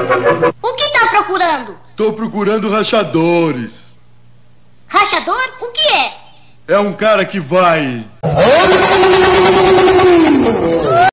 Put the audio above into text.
O que tá procurando? Tô procurando rachadores. Rachador? O que é? É um cara que vai...